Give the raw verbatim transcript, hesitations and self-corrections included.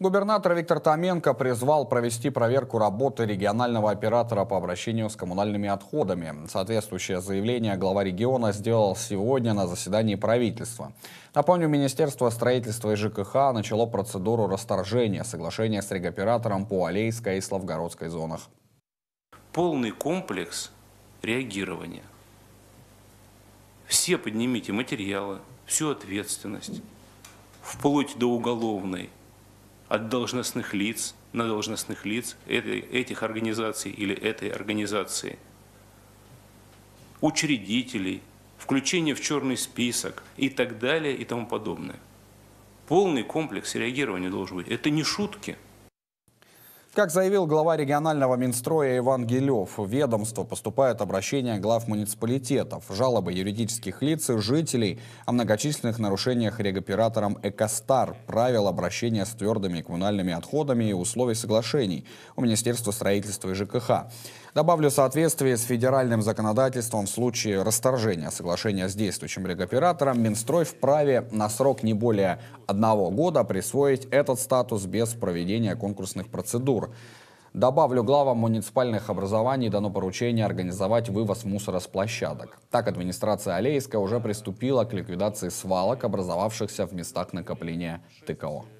Губернатор Виктор Томенко призвал провести проверку работы регионального оператора по обращению с коммунальными отходами. Соответствующее заявление глава региона сделал сегодня на заседании правительства. Напомню, Министерство строительства и ЖКХ начало процедуру расторжения соглашения с регоператором по Алейской и Славгородской зонах. Полный комплекс реагирования. Все поднимите материалы, всю ответственность, вплоть до уголовной, от должностных лиц на должностных лиц этой, этих организаций или этой организации, учредителей, включение в черный список и так далее и тому подобное. Полный комплекс реагирования должен быть. Это не шутки. Как заявил глава регионального Минстроя Иван Гилев, в ведомство поступают обращения глав муниципалитетов, жалобы юридических лиц и жителей о многочисленных нарушениях регоператором «Экостар» правил обращения с твердыми коммунальными отходами и условий соглашений у Министерства строительства и ЖКХ. Добавлю, в соответствии с федеральным законодательством в случае расторжения соглашения с действующим регоператором Минстрой вправе на срок не более одного года присвоить этот статус без проведения конкурсных процедур. Добавлю, главам муниципальных образований дано поручение организовать вывоз мусора с площадок. Так, администрация Алейска уже приступила к ликвидации свалок, образовавшихся в местах накопления ТКО.